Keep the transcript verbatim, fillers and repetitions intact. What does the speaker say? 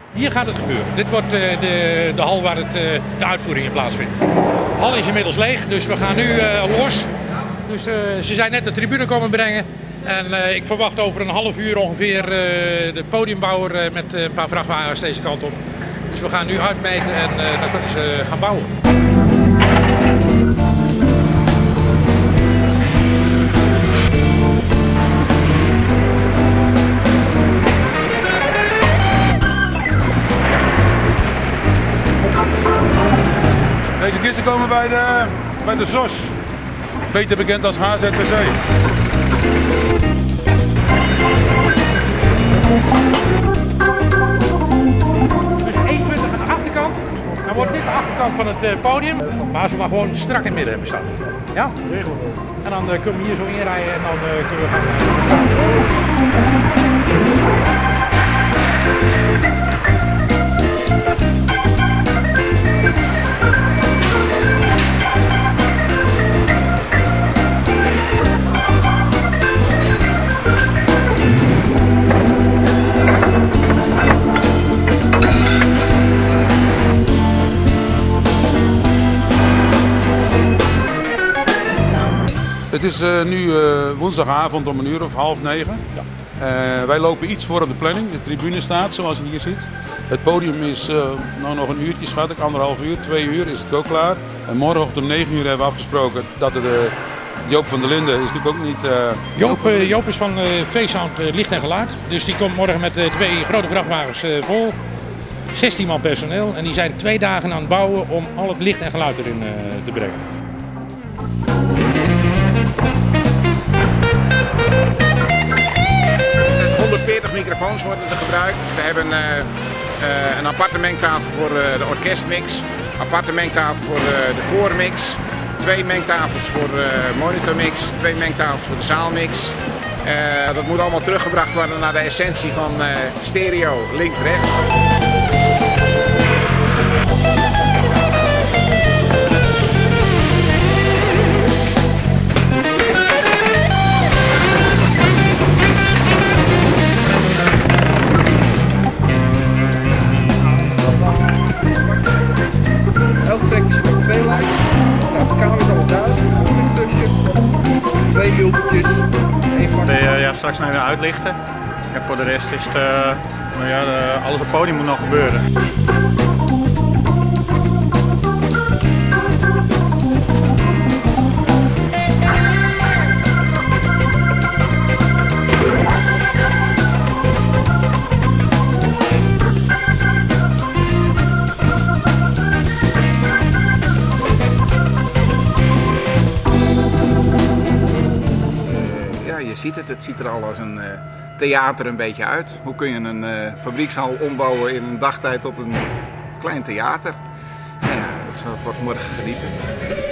Hier gaat het gebeuren. Dit wordt uh, de, de hal waar het, uh, de uitvoering in plaatsvindt. De hal is inmiddels leeg, dus we gaan nu uh, los. Dus uh, ze zijn net de tribune komen brengen. En uh, ik verwacht over een half uur ongeveer uh, de podiumbouwer uh, met uh, een paar vrachtwagens deze kant op. Dus we gaan nu uitmeten en uh, dan kunnen ze gaan bouwen. Deze kisten komen bij de, bij de S O S, beter bekend als H Z T C. Dus eenentwintig aan de achterkant, dan wordt dit de achterkant van het uh, podium, maar ze maar gewoon strak in het midden hebben staan. Ja? En dan uh, kunnen we hier zo inrijden en dan uh, kunnen we gaan uh, staan. Het is uh, nu uh, woensdagavond om een uur of half negen. Ja. Uh, wij lopen iets voor op de planning. De tribune staat zoals je hier ziet. Het podium is uh, nou nog een uurtje schat ik, anderhalf uur, twee uur is het ook klaar. En morgenochtend om negen uur hebben we afgesproken dat het uh, Joop van der Linden is natuurlijk ook niet... Uh, Joop, uh, Joop is van uh, V-Sound uh, Licht en Geluid. Dus die komt morgen met uh, twee grote vrachtwagens uh, vol. zestien man personeel en die zijn twee dagen aan het bouwen om al het licht en geluid erin uh, te brengen. honderdveertig microfoons worden er gebruikt. We hebben uh, uh, een aparte mengtafel voor uh, de orkestmix, aparte mengtafel voor uh, de koormix, twee mengtafels voor de uh, monitormix, twee mengtafels voor de zaalmix. Uh, dat moet allemaal teruggebracht worden naar de essentie van uh, stereo, links-rechts. Elk trekje met twee lights. Nou, de kamer is al duidelijk. Volgende twee multitjes. Uh, ja, straks nog even uitlichten. En voor de rest is het, uh, nou ja, de, alles op het podium moet nog gebeuren. Je ziet het, het ziet er al als een uh, theater een beetje uit. Hoe kun je een uh, fabriekshal ombouwen in een dagtijd tot een klein theater? Nou ja, dat wordt morgen genieten.